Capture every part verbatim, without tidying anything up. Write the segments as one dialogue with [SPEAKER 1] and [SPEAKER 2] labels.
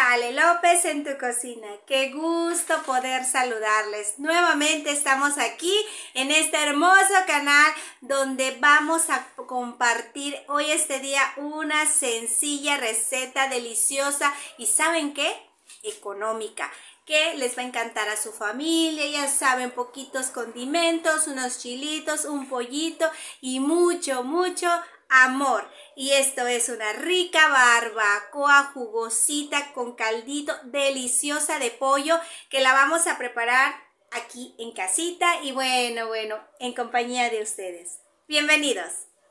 [SPEAKER 1] Ale López en tu cocina. Qué gusto poder saludarles. Nuevamente estamos aquí en este hermoso canal donde vamos a compartir hoy este día una sencilla receta deliciosa y ¿saben qué? Económica, que les va a encantar a su familia. Ya saben, poquitos condimentos, unos chilitos, un pollito y mucho, mucho amor. Y esto es una rica barbacoa jugosita con caldito, deliciosa de pollo, que la vamos a preparar aquí en casita y bueno, bueno, en compañía de ustedes. Bienvenidos.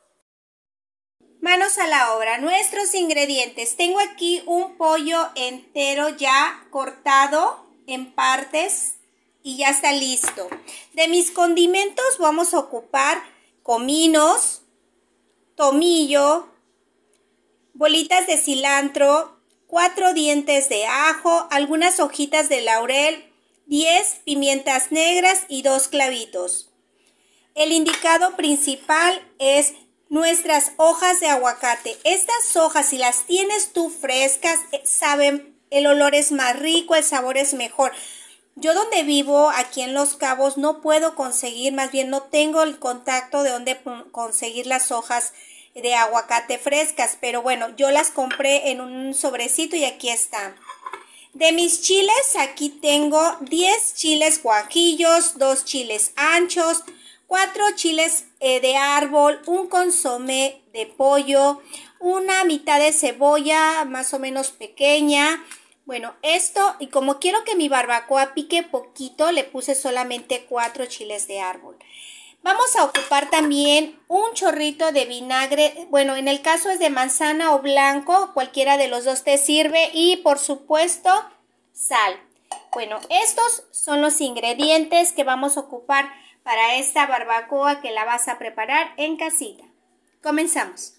[SPEAKER 1] Manos a la obra. Nuestros ingredientes. Tengo aquí un pollo entero ya cortado en partes y ya está listo. De mis condimentos vamos a ocupar cominos, tomillo, bolitas de cilantro, cuatro dientes de ajo, algunas hojitas de laurel, diez pimientas negras y dos clavitos. El indicado principal es nuestras hojas de aguacate. Estas hojas, si las tienes tú frescas, saben, el olor es más rico, el sabor es mejor. Yo donde vivo, aquí en Los Cabos, no puedo conseguir, más bien no tengo el contacto de dónde conseguir las hojas de aguacate frescas, pero bueno, yo las compré en un sobrecito y aquí están. De mis chiles, aquí tengo diez chiles guajillos, dos chiles anchos, cuatro chiles eh, de árbol, un consomé de pollo, una mitad de cebolla más o menos pequeña. Bueno, esto, y como quiero que mi barbacoa pique poquito, le puse solamente cuatro chiles de árbol. Vamos a ocupar también un chorrito de vinagre, bueno, en el caso es de manzana o blanco, cualquiera de los dos te sirve, y por supuesto, sal. Bueno, estos son los ingredientes que vamos a ocupar para esta barbacoa que la vas a preparar en casita. Comenzamos.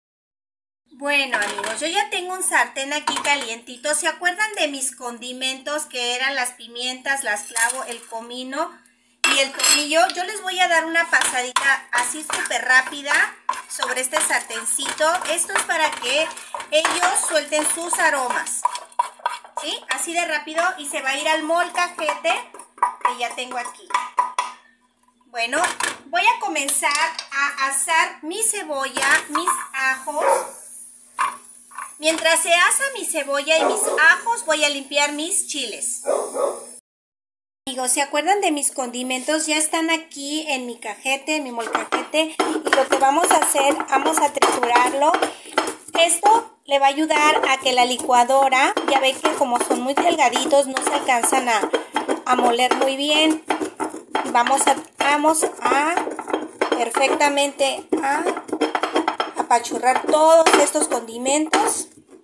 [SPEAKER 1] Bueno, amigos, yo ya tengo un sartén aquí calientito. ¿Se acuerdan de mis condimentos que eran las pimientas, las clavo, el comino y el tomillo? Yo les voy a dar una pasadita así súper rápida sobre este sartencito. Esto es para que ellos suelten sus aromas, ¿sí? Así de rápido, y se va a ir al molcajete que ya tengo aquí. Bueno, voy a comenzar a asar mi cebolla, mis ajos. Mientras se asa mi cebolla y mis ajos, voy a limpiar mis chiles. Amigos, ¿se acuerdan de mis condimentos? Ya están aquí en mi cajete, en mi molcajete. Y lo que vamos a hacer, vamos a triturarlo. Esto le va a ayudar a que la licuadora, ya ven que como son muy delgaditos, no se alcanzan a, a moler muy bien. Vamos a, vamos a perfectamente a apachurrar todos estos condimentos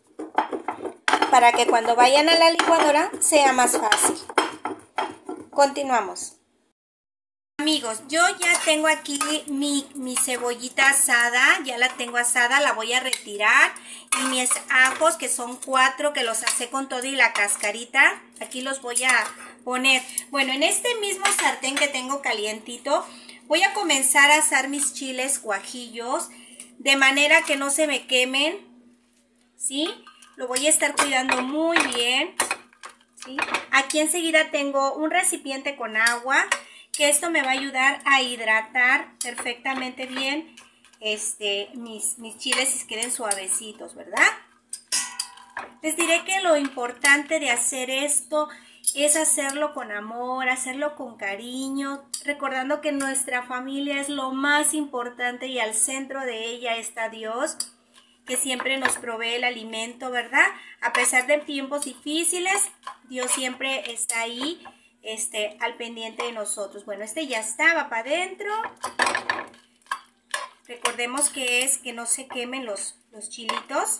[SPEAKER 1] para que cuando vayan a la licuadora sea más fácil. Continuamos. Amigos, yo ya tengo aquí mi, mi cebollita asada, ya la tengo asada, la voy a retirar. Y mis ajos, que son cuatro, que los asé con todo y la cascarita, aquí los voy a poner. Bueno, en este mismo sartén que tengo calientito, voy a comenzar a asar mis chiles guajillos, de manera que no se me quemen, ¿sí? Lo voy a estar cuidando muy bien, ¿sí? Aquí enseguida tengo un recipiente con agua, que esto me va a ayudar a hidratar perfectamente bien este, mis, mis chiles y queden suavecitos, ¿verdad? Les diré que lo importante de hacer esto es hacerlo con amor, hacerlo con cariño, recordando que nuestra familia es lo más importante y al centro de ella está Dios, que siempre nos provee el alimento, ¿verdad? A pesar de tiempos difíciles, Dios siempre está ahí, este, al pendiente de nosotros. Bueno, este ya estaba para adentro. Recordemos que es que no se quemen los, los chilitos.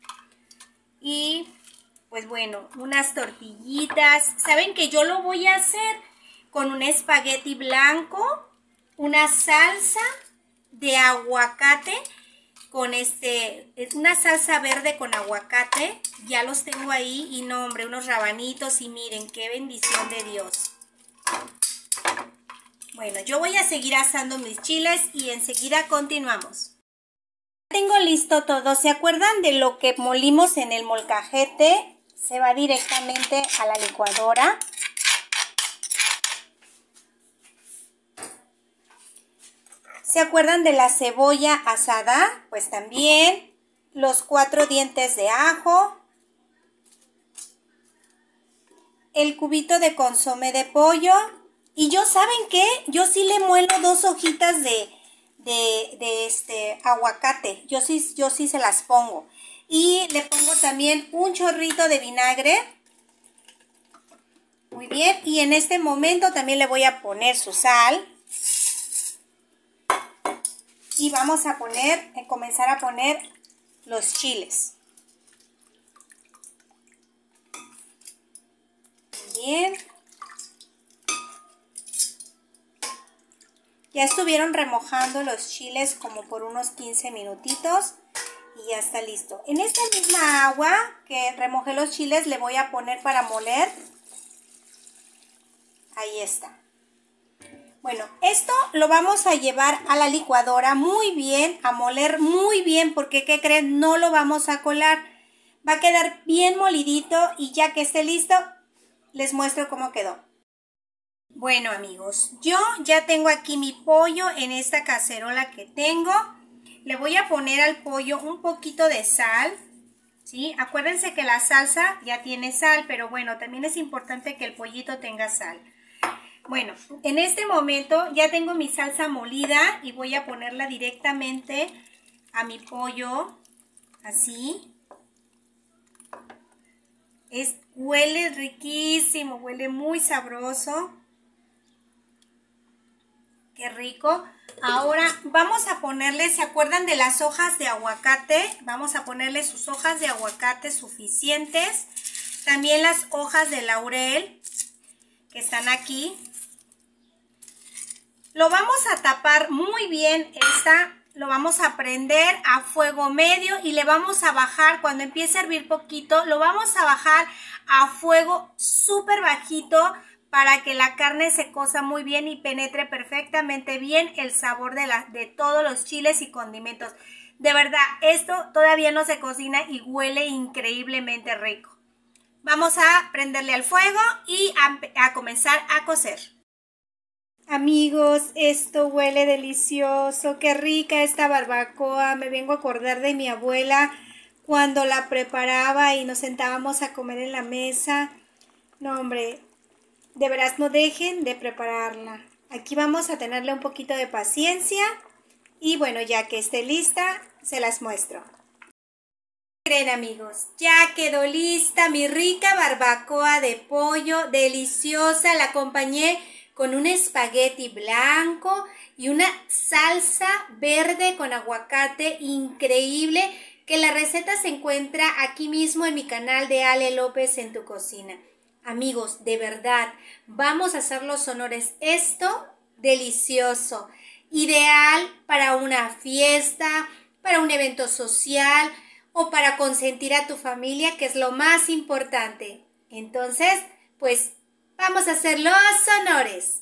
[SPEAKER 1] Y pues bueno, unas tortillitas. Saben que yo lo voy a hacer con un espagueti blanco, una salsa de aguacate, con este, una salsa verde con aguacate. Ya los tengo ahí y no, hombre, unos rabanitos y miren, qué bendición de Dios. Bueno, yo voy a seguir asando mis chiles y enseguida continuamos. Tengo listo todo. ¿Se acuerdan de lo que molimos en el molcajete? se va directamente a la licuadora. ¿Se acuerdan de la cebolla asada? Pues también los cuatro dientes de ajo, el cubito de consomé de pollo. Y yo, ¿saben qué? Yo sí le muelo dos hojitas de, de, de este aguacate. Yo sí, yo sí se las pongo. Y le pongo también un chorrito de vinagre. Muy bien. Y en este momento también le voy a poner su sal. Y vamos a poner, a comenzar a poner los chiles. Bien. Ya estuvieron remojando los chiles como por unos quince minutitos y ya está listo. En esta misma agua que remojé los chiles le voy a poner para moler. Ahí está. Bueno, esto lo vamos a llevar a la licuadora muy bien, a moler muy bien, porque ¿qué creen? No lo vamos a colar. Va a quedar bien molidito y ya que esté listo, les muestro cómo quedó. Bueno, amigos, yo ya tengo aquí mi pollo en esta cacerola que tengo. Le voy a poner al pollo un poquito de sal, ¿sí? Acuérdense que la salsa ya tiene sal, pero bueno, también es importante que el pollito tenga sal. Bueno, en este momento ya tengo mi salsa molida y voy a ponerla directamente a mi pollo, así. Es, huele riquísimo, huele muy sabroso. Qué rico. Ahora vamos a ponerle, ¿se acuerdan de las hojas de aguacate? Vamos a ponerle sus hojas de aguacate suficientes. También las hojas de laurel que están aquí. Lo vamos a tapar muy bien, esta lo vamos a prender a fuego medio y le vamos a bajar, cuando empiece a hervir poquito, lo vamos a bajar a fuego súper bajito para que la carne se cosa muy bien y penetre perfectamente bien el sabor de, la, de todos los chiles y condimentos. De verdad, esto todavía no se cocina y huele increíblemente rico. Vamos a prenderle al fuego y a, a comenzar a cocer. Amigos, esto huele delicioso, qué rica esta barbacoa. Me vengo a acordar de mi abuela cuando la preparaba y nos sentábamos a comer en la mesa. No, hombre, de veras no dejen de prepararla. Aquí vamos a tenerle un poquito de paciencia y bueno, ya que esté lista, se las muestro. Miren, amigos, ya quedó lista mi rica barbacoa de pollo, deliciosa. La acompañé con un espagueti blanco y una salsa verde con aguacate increíble, que la receta se encuentra aquí mismo en mi canal de Ale López en tu cocina. Amigos, de verdad, vamos a hacer los honores. Esto, delicioso, ideal para una fiesta, para un evento social o para consentir a tu familia, que es lo más importante. Entonces, pues, vamos a hacer los honores.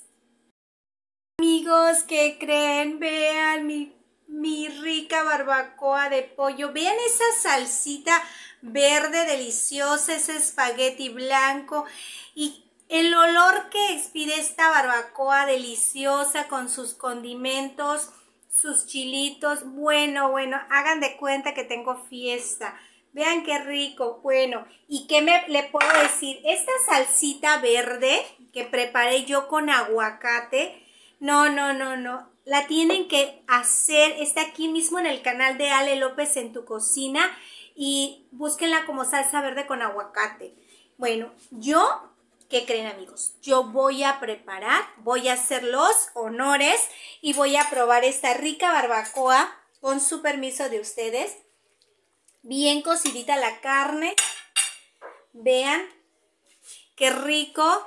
[SPEAKER 1] Amigos, ¿qué creen? Vean mi, mi rica barbacoa de pollo. Vean esa salsita verde deliciosa, ese espagueti blanco y el olor que expide esta barbacoa deliciosa con sus condimentos, sus chilitos. Bueno, bueno, hagan de cuenta que tengo fiesta. Vean qué rico. Bueno, ¿y qué me, le puedo decir? Esta salsita verde que preparé yo con aguacate, no, no, no, no. La tienen que hacer. Está aquí mismo en el canal de Ale López en tu cocina y búsquenla como salsa verde con aguacate. Bueno, yo, ¿qué creen, amigos? Yo voy a preparar, voy a hacer los honores y voy a probar esta rica barbacoa con su permiso de ustedes. Bien cocidita la carne. Vean qué rico.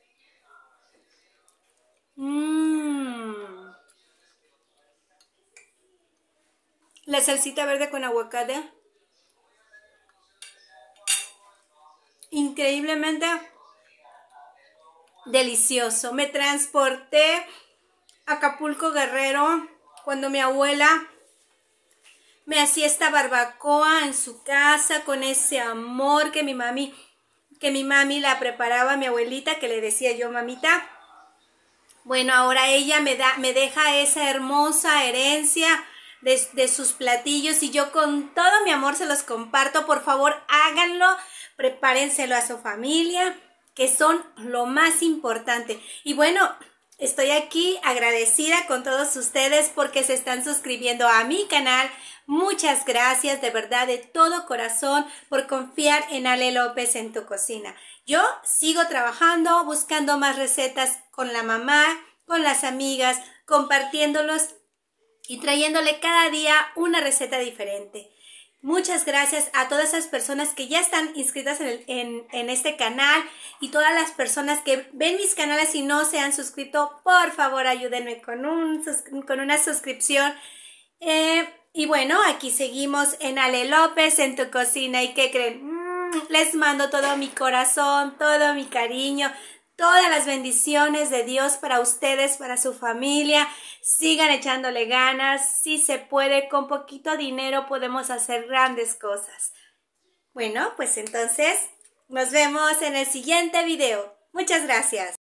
[SPEAKER 1] Mmm. La salsita verde con aguacate. Increíblemente delicioso. Me transporté a Acapulco, Guerrero, cuando mi abuela me hacía esta barbacoa en su casa con ese amor que mi mami que mi mami la preparaba, mi abuelita, que le decía yo, mamita. Bueno, ahora ella me, da, me deja esa hermosa herencia de, de sus platillos y yo con todo mi amor se los comparto. Por favor, háganlo, prepárenselo a su familia, que son lo más importante. Y bueno, estoy aquí agradecida con todos ustedes porque se están suscribiendo a mi canal. Muchas gracias de verdad, de todo corazón, por confiar en Ale López en tu cocina. Yo sigo trabajando, buscando más recetas con la mamá, con las amigas, compartiéndolos y trayéndole cada día una receta diferente. Muchas gracias a todas esas personas que ya están inscritas en, el, en, en este canal y todas las personas que ven mis canales y no se han suscrito. Por favor, ayúdenme con, un, con una suscripción. Eh, y bueno, aquí seguimos en Ale López en tu cocina. ¿Y qué creen? Mm, les mando todo mi corazón, todo mi cariño, todas las bendiciones de Dios para ustedes, para su familia. Sigan echándole ganas. Si se puede, con poquito dinero podemos hacer grandes cosas. Bueno, pues entonces nos vemos en el siguiente video. Muchas gracias.